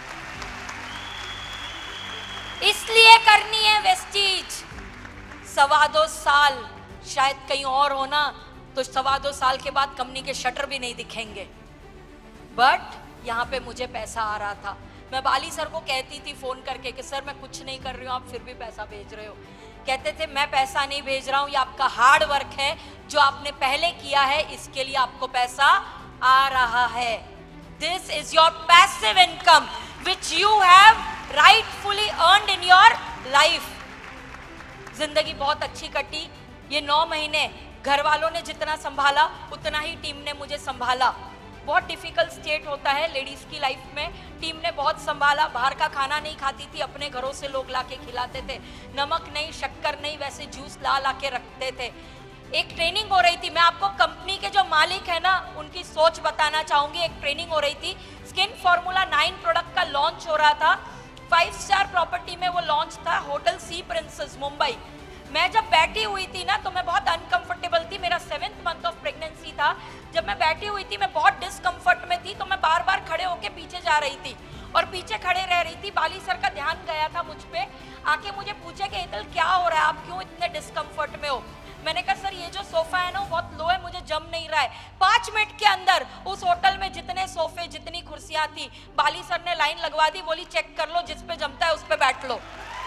इसलिए करनी है वेस्टीज। सवा दो साल, शायद कहीं और होना तो सवा दो साल के बाद कंपनी के शटर भी नहीं दिखेंगे, बट यहाँ पे मुझे पैसा आ रहा था। मैं बाली सर को कहती थी फोन करके कि सर मैं कुछ नहीं कर रही हूँ, आप फिर भी पैसा भेज रहे हो। कहते थे मैं पैसा नहीं भेज रहा हूँ, ये आपका हार्ड वर्क है जो आपने पहले किया है, इसके लिए आपको पैसा आ रहा है। This is your passive income which you have rightfully earned in your life. जिंदगी बहुत अच्छी कटी। ये नौ महीने घर वालों ने जितना संभाला उतना ही टीम ने मुझे संभाला। बहुत डिफिकल्ट स्टेट होता है लेडीज़ की लाइफ में। टीम ने बहुत संभाला, बाहर का खाना नहीं खाती थी, अपने घरों से लोग ला के खिलाते थे, नमक नहीं, शक्कर नहीं, वैसे जूस ला ला के रखते थे। एक ट्रेनिंग हो रही थी, मैं आपको कंपनी के जो मालिक है ना उनकी सोच बताना चाहूंगी। एक ट्रेनिंग हो रही थी, स्किन फॉर्मूला नाइन प्रोडक्ट का लॉन्च हो रहा था, फाइव स्टार प्रॉपर्टी में वो लॉन्च था, होटल सी प्रिंसेस मुंबई। मैं जब बैठी हुई थी ना तो मैं बहुत अनकंफर्टेबल थी, मेरा सेवेंथ मंथ ऑफ प्रेगनेंसी था। जब मैं बैठी हुई थी मैं बहुत डिस्कंफर्ट में थी, तो मैं बार बार खड़े होके पीछे जा रही थी और पीछे खड़े रह रही थी। बाली सर का ध्यान गया था मुझ पे, आके मुझे पूछे कि हेतल क्या हो रहा है, आप क्यों इतने डिस्कंफर्ट में हो। मैंने कहा सर ये जो सोफा है ना वो बहुत लो है, मुझे जम नहीं रहा है। पांच मिनट के अंदर उस होटल में जितने सोफे जितनी कुर्सियां थी, बाली सर ने लाइन लगवा दी, बोली चेक कर लो, जिस पे जमता है उस पे बैठ लो।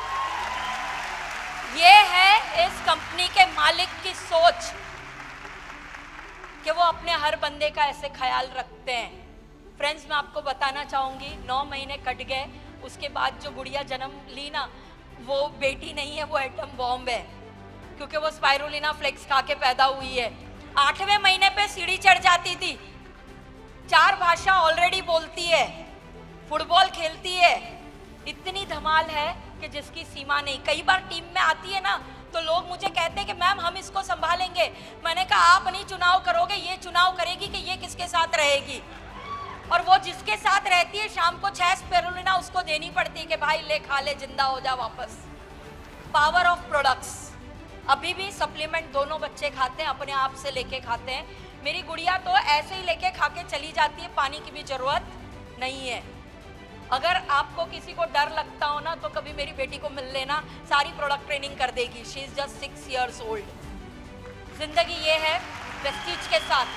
ये है इस कंपनी के मालिक की सोच कि वो अपने हर बंदे का ऐसे ख्याल रखते हैं। फ्रेंड्स, मैं आपको बताना चाहूंगी, नौ महीने कट गए, उसके बाद जो गुड़िया जन्म ली ना वो बेटी नहीं है, वो एटम बॉम्ब है, क्योंकि वो स्पाइरुलिना फ्लेक्स खा के पैदा हुई है। आठवें महीने पे सीढ़ी चढ़ जाती थी, चार भाषा ऑलरेडी बोलती है, फुटबॉल खेलती है, इतनी धमाल है कि जिसकी सीमा नहीं। कई बार टीम में आती है ना तो लोग मुझे कहते हैं कि मैम हम इसको संभालेंगे। मैंने कहा आप नहीं चुनाव करोगे, ये चुनाव करेगी कि ये किसके साथ रहेगी। और वो जिसके साथ रहती है शाम को छह स्पाइरुलिना उसको देनी पड़ती है कि भाई ले खा ले, जिंदा हो जा वापस। Power of products. अभी भी सप्लीमेंट दोनों बच्चे खाते हैं, अपने आप से लेके खाते हैं। मेरी गुड़िया तो ऐसे ही लेके खा के चली जाती है, पानी की भी जरूरत नहीं है। अगर आपको किसी को डर लगता हो ना तो कभी मेरी बेटी को मिल लेना, सारी प्रोडक्ट ट्रेनिंग कर देगी। She is just six years old. जिंदगी ये है वेस्टीज के साथ।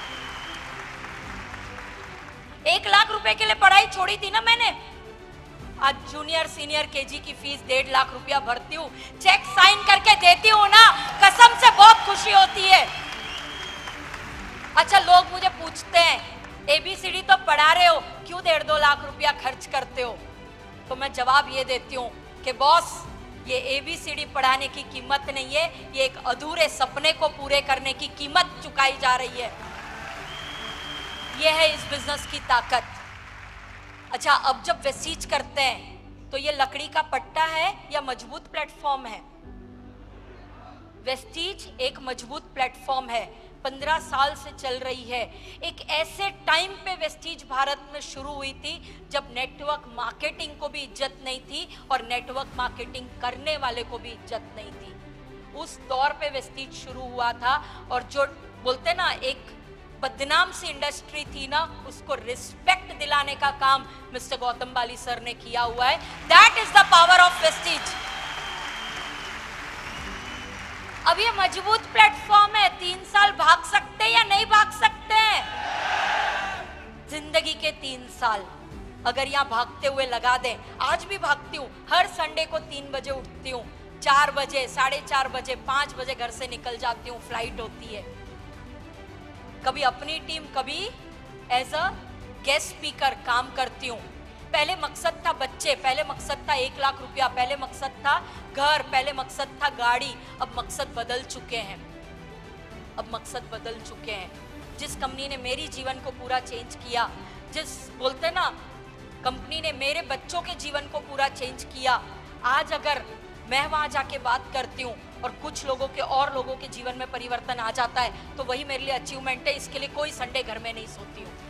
एक लाख रुपए के लिए पढ़ाई छोड़ी थी ना मैंने, आज जूनियर सीनियर केजी की फीस डेढ़ लाख रुपया भरती हूँ, चेक साइन करके देती हूँ ना, कसम से बहुत खुशी होती है। अच्छा, लोग मुझे पूछते हैं एबीसीडी तो पढ़ा रहे हो, क्यों डेढ़ दो लाख रुपया खर्च करते हो? तो मैं जवाब ये देती हूँ कि बॉस ये एबीसीडी पढ़ाने की कीमत नहीं है, ये एक अधूरे सपने को पूरे करने की कीमत चुकाई जा रही है। ये है इस बिजनेस की ताकत। अच्छा, अब जब वेस्टीज करते हैं तो ये लकड़ी का पट्टा है या मजबूत प्लेटफॉर्म है? वेस्टीज एक मजबूत प्लेटफॉर्म है, पंद्रह साल से चल रही है। एक ऐसे टाइम पे वेस्टीज भारत में शुरू हुई थी जब नेटवर्क मार्केटिंग को भी इज्जत नहीं थी और नेटवर्क मार्केटिंग करने वाले को भी इज्जत नहीं थी। उस दौर पे वेस्टीज शुरू हुआ था और जो बोलते ना एक बदनाम सी इंडस्ट्री थी ना, उसको रिस्पेक्ट दिलाने का काम मिस्टर गौतम बाली सर ने किया हुआ है। That is the power of Vestige. अब ये मजबूत प्लेटफॉर्म है, तीन साल भाग सकते हैं या नहीं भाग सकते हैं? जिंदगी के तीन साल अगर यहाँ भागते हुए लगा दें, आज भी भागती हूँ, हर संडे को तीन बजे उठती हूँ, चार बजे, साढ़े चार बजे, पांच बजे घर से निकल जाती हूँ, फ्लाइट होती है। कभी अपनी टीम, कभी एज अ गेस्ट स्पीकर काम करती हूँ। पहले मकसद था बच्चे, पहले मकसद था एक लाख रुपया, पहले मकसद था घर, पहले मकसद था गाड़ी। अब मकसद बदल चुके हैं, अब मकसद बदल चुके हैं। जिस कंपनी ने मेरी जीवन को पूरा चेंज किया, जिस बोलते ना कंपनी ने मेरे बच्चों के जीवन को पूरा चेंज किया, आज अगर मैं वहां जाके बात करती हूँ और कुछ लोगों के और लोगों के जीवन में परिवर्तन आ जाता है तो वही मेरे लिए अचीवमेंट है। इसके लिए कोई संडे घर में नहीं सोती हूँ।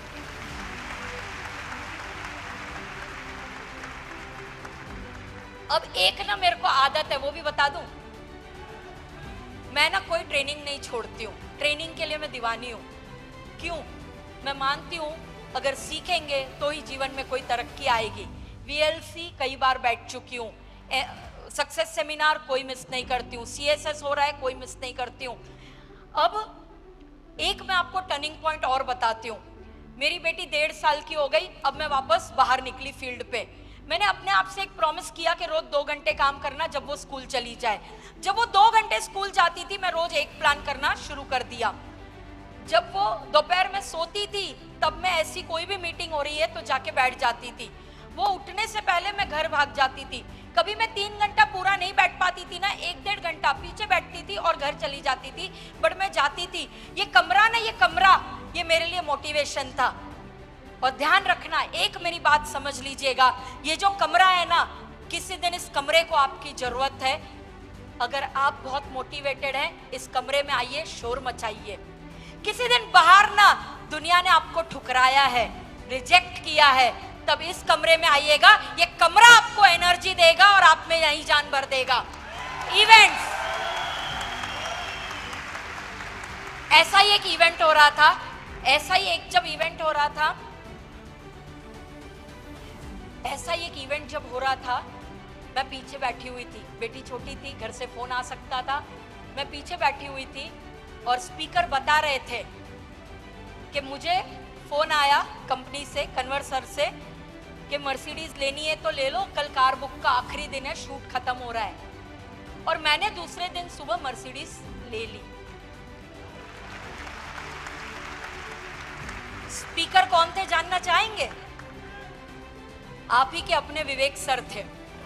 अब एक ना मेरे को आदत है, वो भी बता दूं, मैं ना कोई ट्रेनिंग नहीं छोड़ती हूँ। ट्रेनिंग के लिए मैं दीवानी हूँ। क्यों? मैं मानती हूँ अगर सीखेंगे तो ही जीवन में कोई तरक्की आएगी। वीएलसी कई बार बैठ चुकी हूँ, सक्सेस सेमिनार कोई मिस नहीं करती हूँ, सीएसएस हो रहा है कोई मिस नहीं करती हूँ। अब एक मैं आपको टर्निंग पॉइंट और बताती हूँ। मेरी बेटी डेढ़ साल की हो गई, अब मैं वापस बाहर निकली फील्ड पे। मैंने अपने आप से एक प्रॉमिस किया कि रोज दो घंटे काम करना जब वो स्कूल चली जाए। जब वो दो घंटे स्कूल जाती थी मैं रोज एक प्लान करना शुरू कर दिया। जब वो दोपहर में सोती थी तब मैं ऐसी कोई भी मीटिंग हो रही है तो जाके बैठ जाती थी। वो उठने से पहले मैं घर भाग जाती थी। कभी मैं तीन घंटा पूरा नहीं बैठ पाती थी ना, एक डेढ़ घंटा पीछे बैठती थी और घर चली जाती थी, बट मैं जाती थी। ये कमरा ना, ये कमरा ये मेरे लिए मोटिवेशन था। और ध्यान रखना, एक मेरी बात समझ लीजिएगा, ये जो कमरा है ना, किसी दिन इस कमरे को आपकी जरूरत है। अगर आप बहुत मोटिवेटेड हैं, इस कमरे में आइए, शोर मचाइए। किसी दिन बाहर ना दुनिया ने आपको ठुकराया है, रिजेक्ट किया है, तब इस कमरे में आइएगा, ये कमरा आपको एनर्जी देगा और आप में यही जान भर देगा। इवेंट्स, ऐसा ही एक इवेंट हो रहा था, ऐसा ही एक जब इवेंट हो रहा था ऐसा ही एक इवेंट जब हो रहा था, मैं पीछे बैठी हुई थी, बेटी छोटी थी, घर से फोन आ सकता था, मैं पीछे बैठी हुई थी और स्पीकर बता रहे थे कि मुझे फोन आया कंपनी से, कन्वर सर से, कि मर्सिडीज लेनी है तो ले लो, कल कार बुक का आखिरी दिन है, शूट खत्म हो रहा है। और मैंने दूसरे दिन सुबह मर्सिडीज ले ली। स्पीकर कौन थे जानना चाहेंगे? आप ही के अपने विवेक सर थे।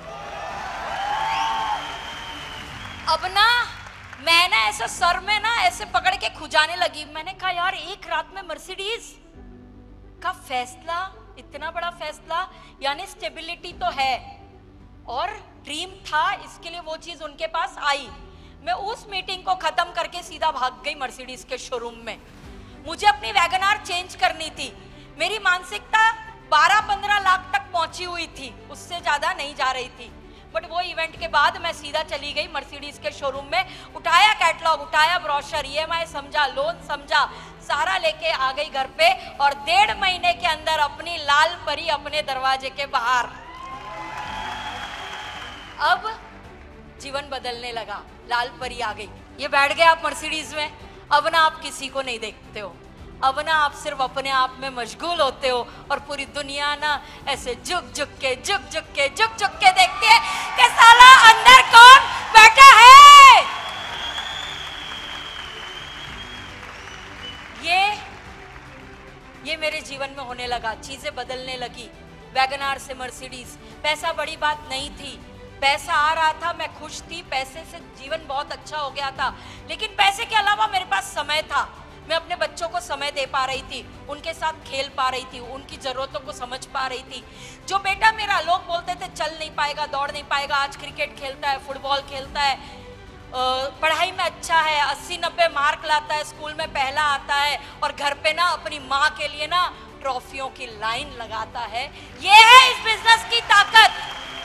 अब ना मैं ना ऐसा सर में ना ऐसे पकड़ के खुजाने लगी। मैंने कहा यार, एक रात में मर्सिडीज का फैसला, इतना बड़ा फैसला, यानी स्टेबिलिटी तो है और ड्रीम था, इसके लिए वो चीज उनके पास आई। मैं उस मीटिंग को खत्म करके सीधा भाग गई मर्सिडीज के शोरूम में। मुझे अपनी वैगनार चेंज करनी थी। मेरी मानसिकता बारह पंद्रह लाख तक पहुंची हुई थी, उससे ज्यादा नहीं जा रही थी। बट वो इवेंट के बाद मैं सीधा चली गई मर्सिडीज के शोरूम में, उठाया कैटलॉग, उठाया ब्रोशर, ई एम आई समझा, लोन समझा, सारा लेके आ गई घर पे और डेढ़ महीने के अंदर अपनी लाल परी अपने दरवाजे के बाहर। अब जीवन बदलने लगा, लाल परी आ गई। ये बैठ गए आप मर्सिडीज में, अब ना आप किसी को नहीं देखते हो, अब ना आप सिर्फ अपने आप में मशगूल होते हो और पूरी दुनिया ना ऐसे झुक झुक के झुक झुक के झुक झुक के देखती है कि साला अंदर कौन बैठा है। ये ये मेरे जीवन में होने लगा, चीजें बदलने लगी। वैगनार से मर्सिडीज, पैसा बड़ी बात नहीं थी, पैसा आ रहा था, मैं खुश थी, पैसे से जीवन बहुत अच्छा हो गया था। लेकिन पैसे के अलावा मेरे पास समय था, मैं अपने बच्चों को समय दे पा रही थी, उनके साथ खेल पा रही थी, उनकी ज़रूरतों को समझ पा रही थी। जो बेटा मेरा, लोग बोलते थे चल नहीं पाएगा, दौड़ नहीं पाएगा, आज क्रिकेट खेलता है, फुटबॉल खेलता है, पढ़ाई में अच्छा है, अस्सी नब्बे मार्क लाता है, स्कूल में पहला आता है और घर पे ना अपनी माँ के लिए ना ट्रॉफियों की लाइन लगाता है। ये है इस बिजनेस की ताकत।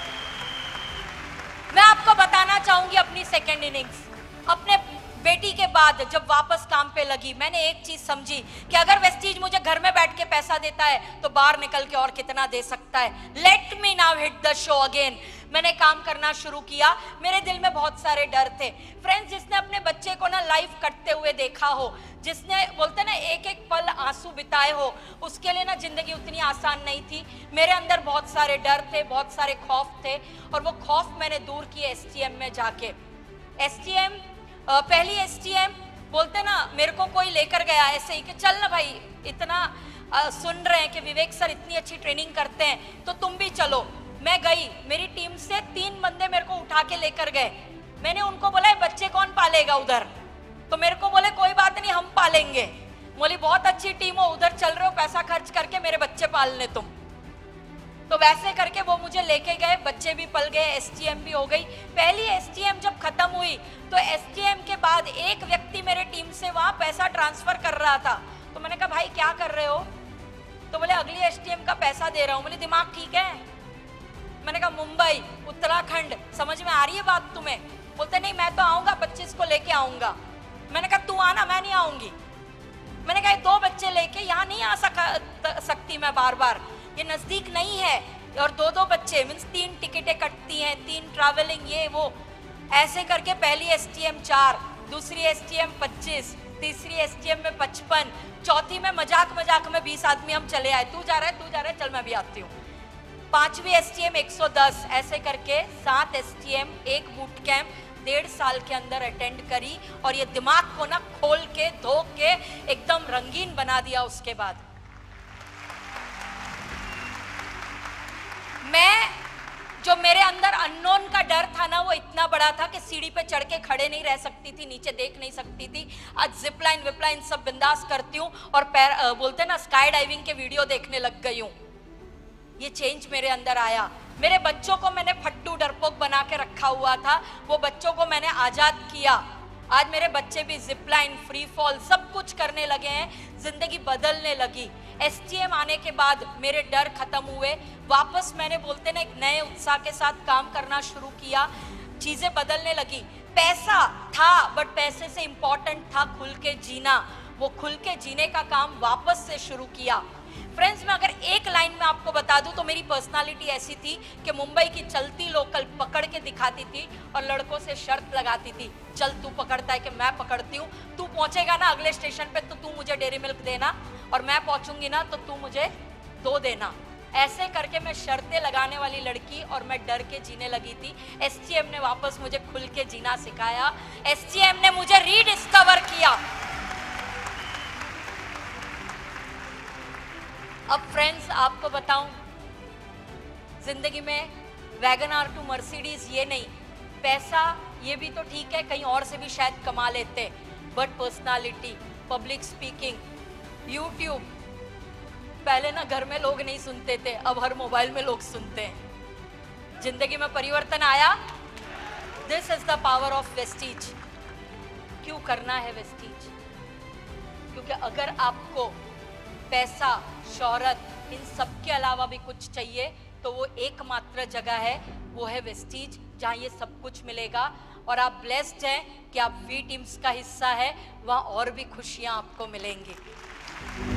मैं आपको बताना चाहूंगी अपनी सेकेंड इनिंग्स। अपने बेटी के बाद जब वापस काम पे लगी, मैंने एक चीज समझी कि अगर वेस्टीज मुझे घर में बैठ के पैसा देता है तो बाहर निकल के और कितना दे सकता है। Let me now hit the show again. मैंने काम करना शुरू किया। मेरे दिल में बहुत सारे डर थे। फ्रेंड्स, जिसने अपने बच्चे को ना लाइफ कटते हुए देखा हो, जिसने बोलते ना एक एक पल आंसू बिताए हो, उसके लिए ना जिंदगी उतनी आसान नहीं थी। मेरे अंदर बहुत सारे डर थे, बहुत सारे खौफ थे और वो खौफ मैंने दूर किए एस टी एम में जाके। एस टी एम पहली एस टी एम बोलते ना, मेरे को कोई लेकर गया ऐसे ही कि चल ना भाई, इतना आ, सुन रहे हैं कि विवेक सर इतनी अच्छी ट्रेनिंग करते हैं तो तुम भी चलो। मैं गई, मेरी टीम से तीन बंदे मेरे को उठा के लेकर गए। मैंने उनको बोला बच्चे कौन पालेगा उधर, तो मेरे को बोले कोई बात नहीं हम पालेंगे। बोली बहुत अच्छी टीम हो, उधर चल रहे हो, पैसा खर्च करके मेरे बच्चे पालने तुम। तो वैसे करके वो मुझे लेके गए, बच्चे भी पल गए, एस टी एम भी हो गई। पहली एस टी एम जब खत्म हुई तो एस टी एम के बाद एक व्यक्ति मेरे टीम से वहां पैसा ट्रांसफर कर रहा था। तो मैंने कहा भाई क्या कर रहे हो? तो बोले अगली एस टी एम का पैसा दे रहा हूँ। बोले दिमाग ठीक है? मैंने कहा मुंबई, उत्तराखंड, समझ में आ रही है बात तुम्हें? बोलते नहीं मैं तो आऊंगा, पच्चीस को लेके आऊंगा। मैंने कहा तू आना, मैं नहीं आऊंगी। मैंने कहा दो बच्चे लेके यहाँ नहीं आ सक, सकती मैं बार बार, ये नजदीक नहीं है। और दो दो बच्चे मीन्स तीन टिकटें कटती हैं, तीन ट्रैवलिंग, ये वो। ऐसे करके पहली एस टी एम चार, दूसरी एस टी एम पच्चीस, तीसरी एस टी एम में पचपन, चौथी में मजाक मजाक में बीस आदमी हम चले आए। तू जा रहा है, तू जा रहा है, चल मैं भी आती हूँ। पांचवी एस टी एम एक सौ दस, ऐसे करके सात एस टी एम, एक बूट कैंप डेढ़ साल के अंदर अटेंड करी और ये दिमाग को ना खोल के धो के एकदम रंगीन बना दिया। उसके बाद मैं जो मेरे अंदर अननोन का डर था ना, वो इतना बड़ा था कि सीढ़ी पे चढ़ के खड़े नहीं रह सकती थी, नीचे देख नहीं सकती थी। आज जिप लाइन विप लाइन सब बिंदास करती हूँ और पैर आ, बोलते ना स्काई डाइविंग के वीडियो देखने लग गई हूँ। ये चेंज मेरे अंदर आया। मेरे बच्चों को मैंने फट्टू डरपोक बना के रखा हुआ था, वो बच्चों को मैंने आजाद किया। आज मेरे बच्चे भी जिप लाइन, फ्री फॉल सब कुछ करने लगे हैं, जिंदगी बदलने लगी। एस टी एम आने के बाद मेरे डर खत्म हुए, वापस मैंने बोलते ना एक नए उत्साह के साथ काम करना शुरू किया, चीजें बदलने लगी। पैसा था बट पैसे से इंपॉर्टेंट था खुल के जीना, वो खुल के जीने का काम वापस से शुरू किया। फ्रेंड्स, मैं अगर एक लाइन में आपको बता दूं तो मेरी पर्सनालिटी ऐसी थी कि मुंबई की चलती लोकल पकड़ के दिखाती थी और लड़कों से शर्त लगाती थी, चल तू पकड़ता है कि मैं पकड़ती हूँ, तू पहुंचेगा ना अगले स्टेशन पे तो तू मुझे डेयरी मिल्क देना और मैं पहुंचूंगी ना तो तू मुझे दो देना। ऐसे करके मैं शर्तें लगाने वाली लड़की और मैं डर के जीने लगी थी। एस टी एम ने वापस मुझे खुल के जीना सिखाया, एस टी एम ने मुझे रीडिस्कवर किया। अब फ्रेंड्स आपको बताऊं, जिंदगी में वैगन आर टू मर्सिडीज ये नहीं, पैसा ये भी तो ठीक है, कहीं और से भी शायद कमा लेते, but personality, public speaking, YouTube, पहले ना घर में लोग नहीं सुनते थे, अब हर मोबाइल में लोग सुनते हैं। जिंदगी में परिवर्तन आया। This is the power of Vestige. क्यों करना है वेस्टीज? क्योंकि अगर आपको पैसा, शोहरत, इन सब के अलावा भी कुछ चाहिए तो वो एकमात्र जगह है, वो है वेस्टीज, जहाँ ये सब कुछ मिलेगा। और आप ब्लेस्ड हैं कि आप वी टीम्स का हिस्सा है, वहाँ और भी खुशियाँ आपको मिलेंगी।